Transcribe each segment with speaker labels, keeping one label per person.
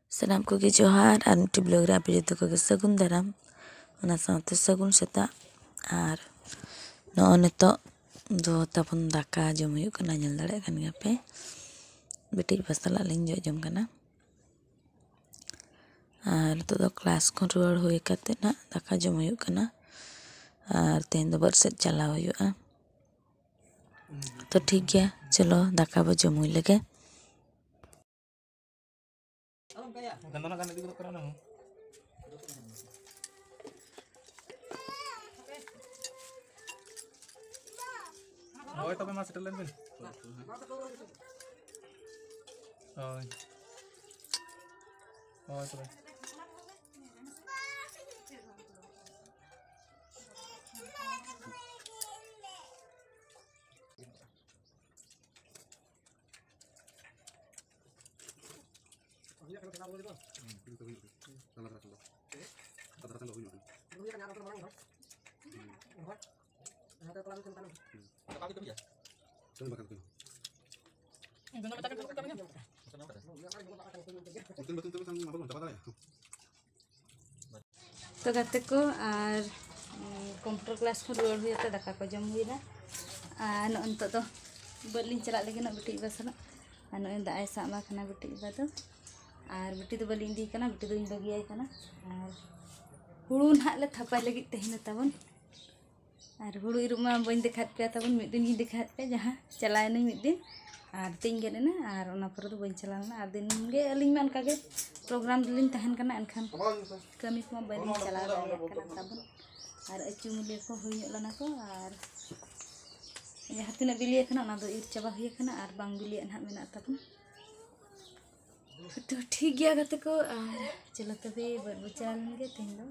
Speaker 1: सानाम कोगे जोहार और मिट्टी ब्लॉग रे आपे जो कोगे सगुन दाराम ओना साथे सगुन सेता और नॉ नितो दो तपन दाका जम हुयुग कना नेल दाड़े कान गया पे बेटी बसला लिंग जो जम कना और तो क्लास को रुआड़ हुई कते ना दाका जम हुयुग कना और तेन दो बरसेट चलाव हुयुगा तो ठीक गया चलो दाका बो जम हुई लगे
Speaker 2: Hoy tome mas setelan bin. Hoy. Hoy tome.
Speaker 3: तो गाते को और कंप्यूटर क्लास को रुआड़ हुई तो दाका को जम हुईना और नत तो बलिन चला लगे ना बेटी बा सला और नय दाए सामा खाना बेटी बा तो और बेटी तो बलिन दी कना बेटी तो बगियाई कना और हुड़ू ना ले थपाई लगी तेहन ताबन और हुड़ू इरुमा बन देखात पे ताबन मिद दिन देखात पे जहां चलाय नहीं मिद दिन और तीन गेना और ओना पर तो बन चलाना और दिन गे अलिंग मान कागे प्रोग्राम दिलिन तहन कना एनखान कमी को बलिन चला दाड़िया कना ताबन और अचू मुलिया को हुई लना को और जहां तिना बिलिया कना ओना दो ईर चाबा हुई कना और बांग बिलिया ना मेना ताबन तो ठीक गया गाते को और चलो तबे बचा लेंगे तीन दो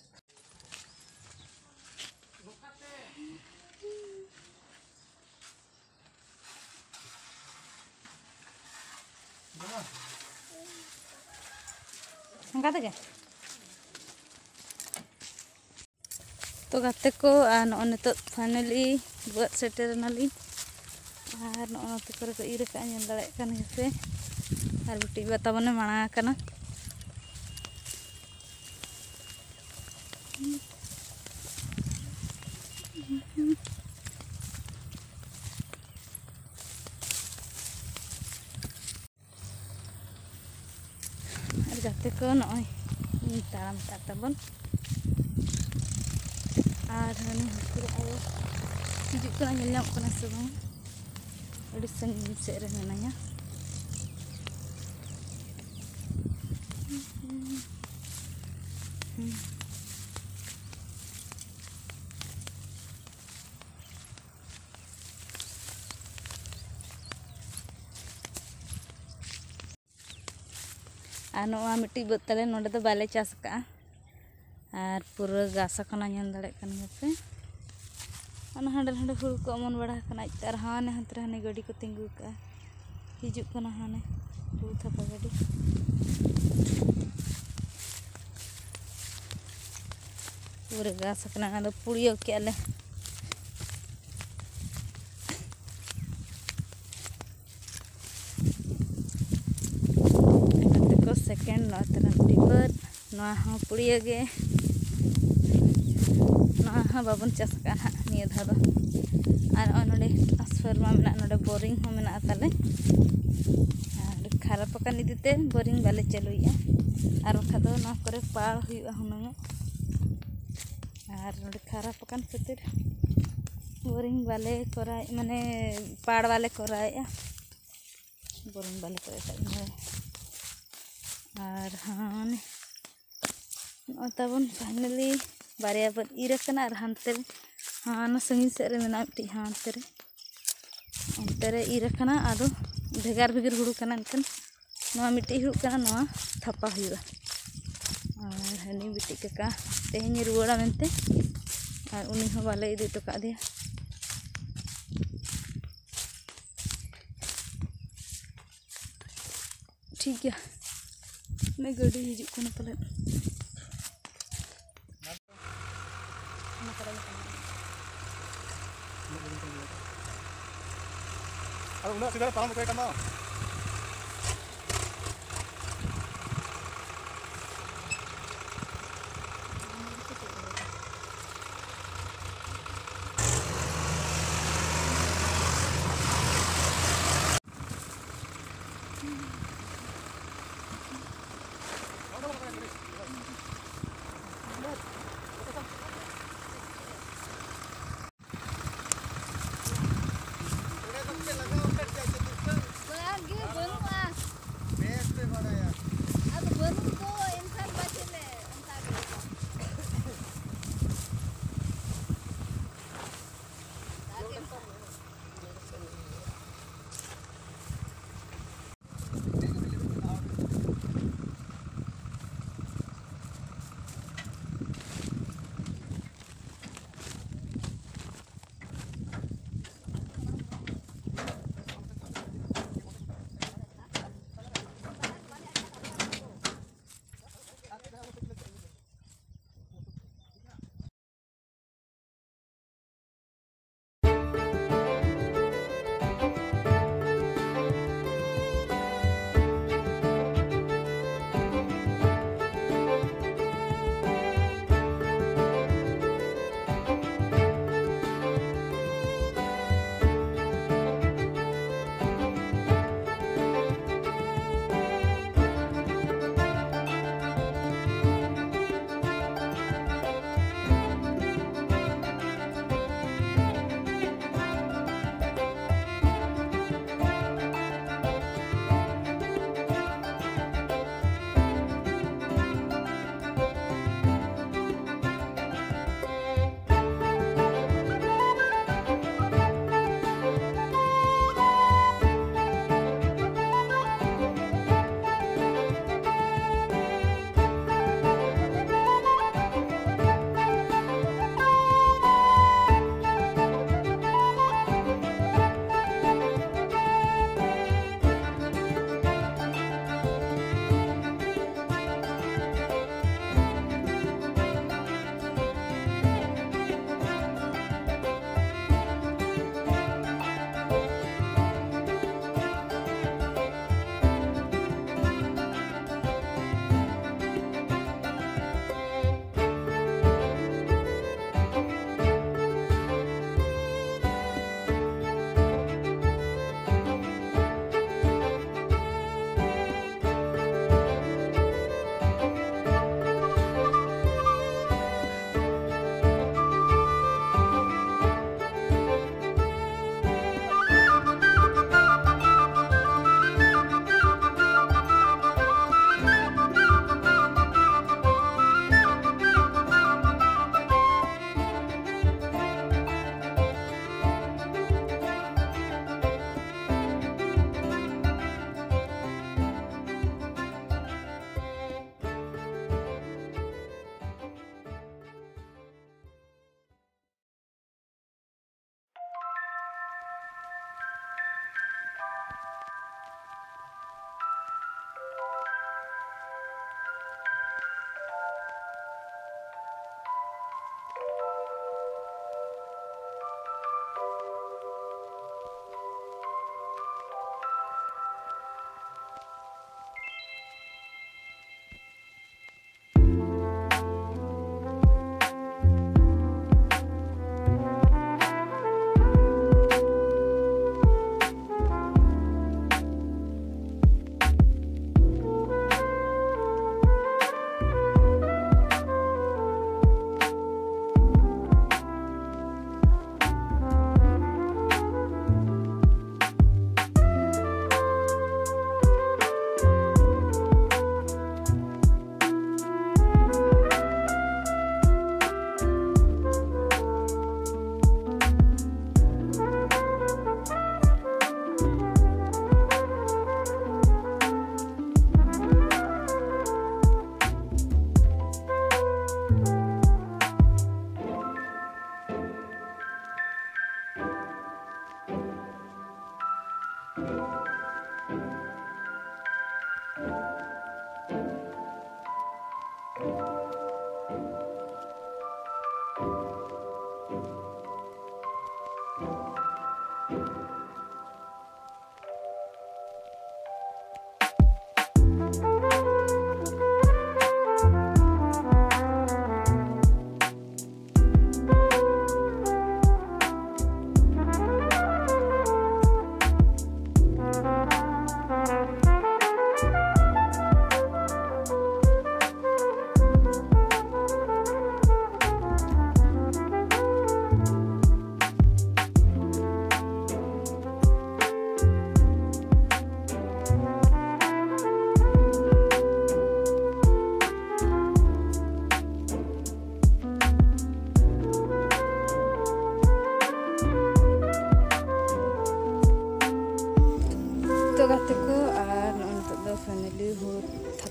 Speaker 3: संगा दे तो गाते को नॉन तो फाइनली बर्ड सेटर नाली और नॉन तो करे को इर का नेल दाड़े कान हेसे और बेटी बता बने माणा कना गाते को नॉय ताराम ताबन और हनी हकुर आयो हिजुक कना नेल नाम कना से बांग अड़ी संगीन से रे मेनाया और नवा मिट्टी बतले नोडे तो बाले चास का और पूरा गासा कना नेल दाड़े कन पे अन हांडे हांडे हुड़ को अमन बड़ा कना तर हाने हंतरे हाने गाड़ी को तिंगु का हिजुक कना हाने हुड़ थपा गाड़ी पूरा गासा कना ना पुड़ियो के ले सेकेंड नौतना टिपर ना पुड़िया गे ना बाबन चास का निया धा दो और नोडे ट्रांसफार्मर में नोडे बोरिंग हो मेना ताले और खराब पका निदिते बोरिंग बाले चलुया और बखा दो ना करे पाड़ हुआ हुनंग और नोडे खराब पकान खातिर बोरिंग बाले कराय माने पाड़ वाले कराय बोरिंग बाले कराय और हाँ तबन फाइनली बारिया बन इर कना और हानते हाँ संगीन से मेना मिट्टी हानते अंतरे इर कना आदो भेगार भेगार हुड़ू कना इनकन नवा मिट्टी हुड़ू कना नवा थपा हुआ और हनी बिटी काका तेहनी रुआड़ा मेनते और उनी हो बाले इदी तो का दिया ठीक है मैं गाड़ी हिजुक कना पले
Speaker 2: Aduh, udah sudah paham kayak kana.
Speaker 3: ᱟᱫᱚ ᱵᱟᱹᱱᱩᱜ ᱫᱚ ᱮᱱᱠᱷᱟᱱ ᱵᱟᱪᱮᱞᱮ ᱚᱱᱠᱟ ᱜᱮ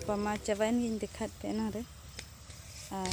Speaker 3: ᱧᱟᱯᱟᱢᱟ ᱪᱟᱵᱟᱭᱮᱱ ᱜᱤᱧ ᱫᱮᱠᱷᱟᱣᱮᱫ ᱯᱮ ᱮᱱᱟᱝ ᱨᱮ ᱟᱨ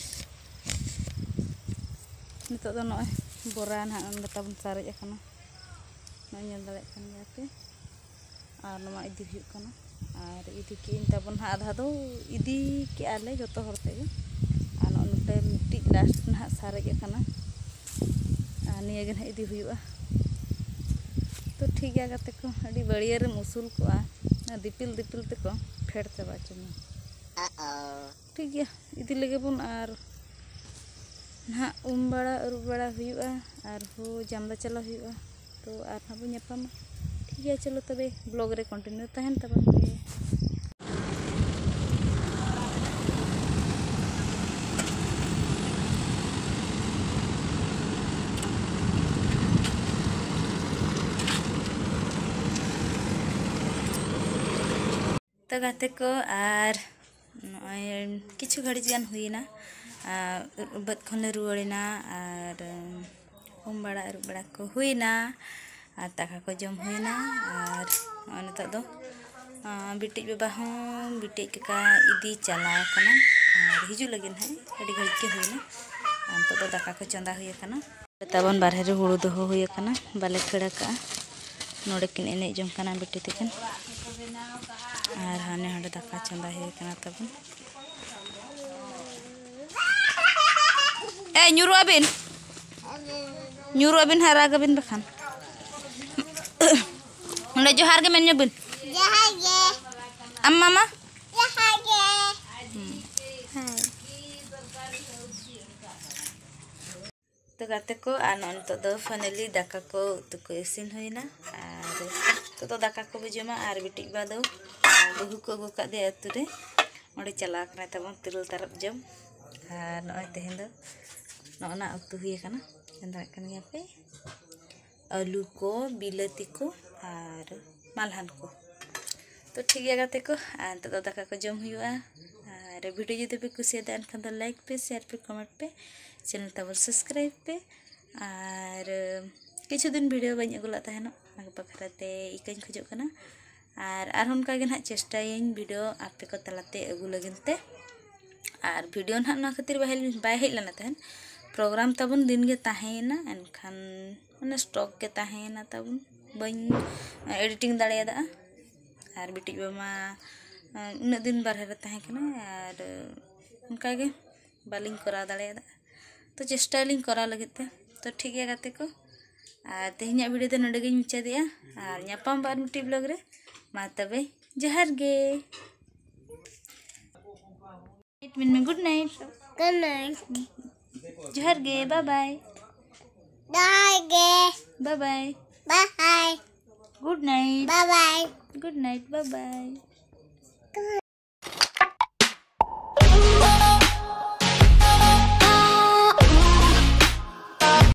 Speaker 3: नितो दो नॉय बोरा ना अंदर ताबन सारेज अकना नॉय ñel दाड़ेग कान गया पे आर नमा इदी हुयुग काना आर इदी के ताबन हा आधा दो इदी के आले जतो हर ते आर नोटे मिट्टी लास्ट ना सारेज अकना आर निया गे ना इदी हुयुगा तो ठीक गया गाते को अडी बड़िया रे मुसुल को आ दिपिल दिपिल ते को फेड़ चाबा चुनी ठीक गया इदी लगे बन आर ना बड़ा अरुब बड़ा हुआ और हो जामदा चला हुआ तो आर ना बो ñaपामा ठीक है। चलो तबे ब्लॉग रे कंटिन्यू तहन तबन पे तो गाते को आर किछु घड़ी गान हुईना बद खन रुआड़ना और उम बड़ा अरुब बड़ा को हुईना और दाका को जम हुईना और नितो दो बिटिज बाबा हूँ बिटिज का इदी चला कना और हिजु लगिन है अड़ी घड़ी के हुईना और नितो दो दाका को चंदा हुई कना तबन बारहे रे हुड़ू दो हुई कना बाले खड़ा का नोड़े किन एने जम कना बिटि तकिन और हाने हंडे दाका चंदा हुई कना तबन nyuruh abin harag abin bakan udah johar ge mennya bin johar ge amma mama johar ge तो गाते को आनन तो दो फाइनली दाका को तो को इसिन होइना और तो दाका को बजमा आर बिटिक बादो बहु को गो का दे अतुरे ओडे चला कना तबन तिरल तरफ जम और नय तेहेन दो नौना उतु हुई कना चंदा कन गया पे आलू को बिलाती को और मालहान को तो ठीक है गाते को तो दाका को जम हुआ और वीडियो जो पे कुसियादा एनखान दो लाइक पे शेयर पे कमेंट पे चैनल तब सब्सक्राइब पे और किछु दिन वीडियो बन अगुला तहनो बखराते इकाइन खोजो कना और उनका गे ना चेष्टायन वीडियो आपे को तलाते अगु लगिनते और वीडियो ना ना खातिर बाय हेज लना तहन प्रोग्राम तबन दिन गे ताहेना एनखान माने स्टॉक के ताहेना तबन बन एडिटिंग दाड़ेदा और बिटिज बामा उन्ना दिन बारहे रे ताहे कना और उनका गे बालिंग करा दाड़ेदा तो चेष्टा लिंग करा लगते तो ठीक है गाते को और तेहना वीडियो तो नोडे गे मुचादिया और ñaपाम बार मिट्टी ब्लॉग रे मा तबे जहर गे गुड नाइट जहर गे bye bye bye bye good night bye bye